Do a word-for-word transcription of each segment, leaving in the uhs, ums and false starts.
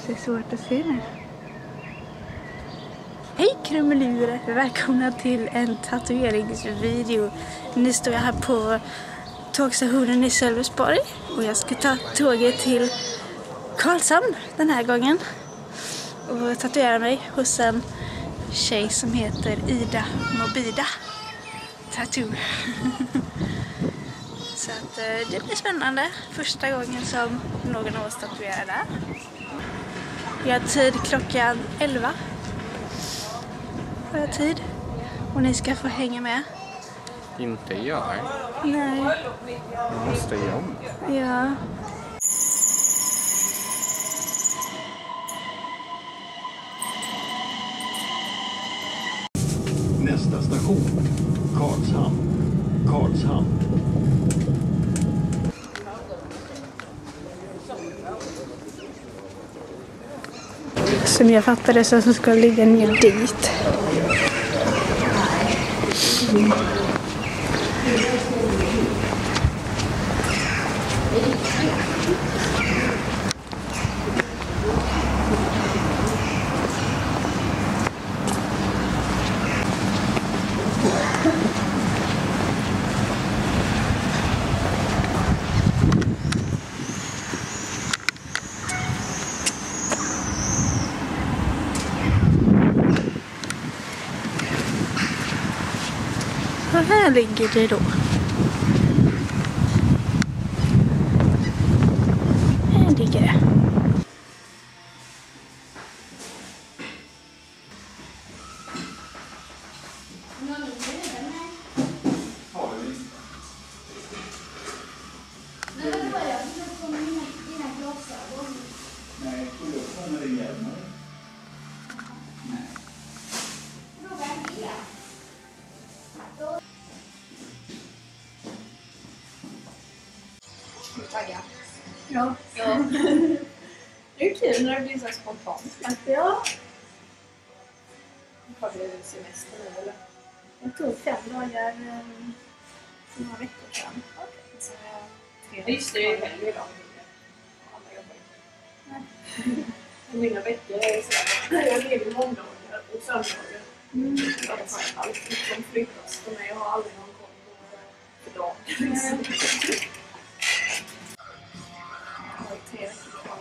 Det är svårt att se nu. Hej krumelurer! Välkomna till en tatueringsvideo. Nu står jag här på tågstationen i Sölvesborg och jag ska ta tåget till Karlshamn den här gången och tatuera mig hos en tjej som heter Ida Mobida Tattoo. Så att det blir spännande. Första gången som någon av oss tatuerar där. Jag har tid klockan elva. Har jag tid. Och ni ska få hänga med. Inte jag. Nej. Jag måste jobba. Ja. Nästa station, Karlshamn. Karlshamn. Som jag fattade så, så ska det ligga ner dit. Och här ligger det då. Här ligger det. Ja. Ja. Det är kul när det blir så spontant. Ja. Har du semester nu eller? Jag tog fem dagar um, för några veckor sedan. Okej. Så jag tre just det, det är helg idag. Alla jobbar inte. Mina veckor är så här. Jag lever måndagar och söndagar. Mm. Jag har allt som flyttas för mig. Jag har aldrig någon koll på för dagen. Tre veckor kvar.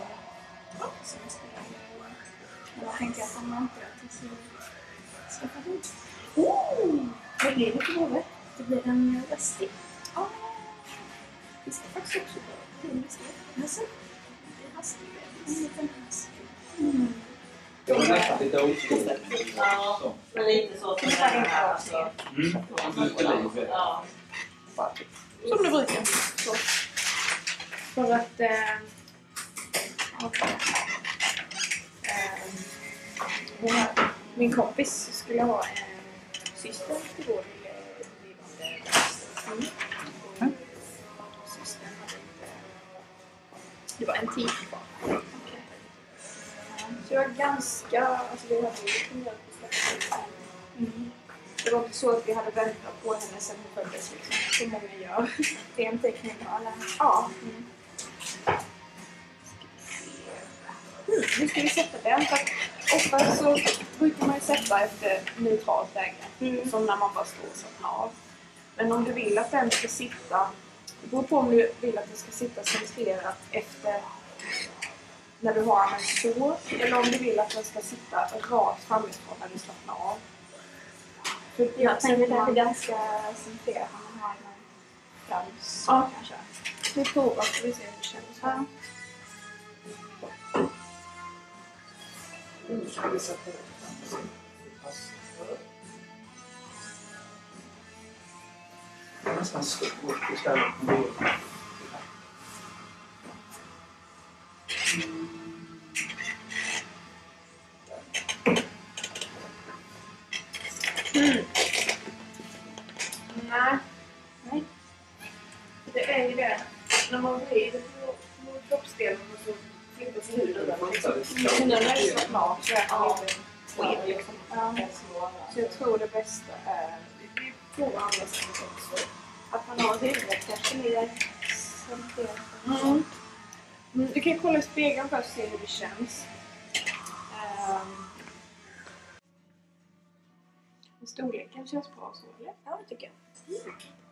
Jag tänker att om man inte gör så ska få hit. Oh! Vad blir det för något? Det blir en röstig. Ja. Det ska faktiskt också vara en röstig. Alltså, det är hastigt. En liten hastig. Mm. Det var nästan lite otroligt. Ja, men lite så som det här är. Ja. Som det brukar. Så. För att... Eh, okay. eh, min kompis skulle ha en syster till vår blivande syster. Mm. Systern hade inte... Det var en tid kvar. Så jag var ganska... Alltså vi hade ju lite mjölk på släppet. Mm. Det var inte så att vi hade väntat på henne sen hon föddes liksom. Som många gör. Det är en teckning av alla. Ja. Mm. Mm, nu ska vi sätta den. För att ofta så brukar man ju sätta efter neutralt läge. Mm. Som när man bara står och slappnar av. Men om du vill att den ska sitta... Det beror på om du vill att den ska sitta centrerat efter... När du har en så. Eller om du vill att den ska sitta rakt framifrån när du slappnar av. För jag tänker att det är ganska centrerat när man har en fram så ja. Kanske. Vi provar så vi ser hur det känns. Ja. Nu ska vi sätta det. Det är nästan stort istället. Mm. Nej. Nej. Det är ju det. När man vrider på, på kroppsdelen och så flyttas huden. Men när det är så klart så är det lite sked liksom. Ja. Så jag tror det bästa är vi provar andra sätt också. Att man har huvudet kanske mer centrerat. Mm. Mm. Du kan kolla i spegeln för att se hur det känns. storleken känns bra så, eller? Ja, det tycker jag.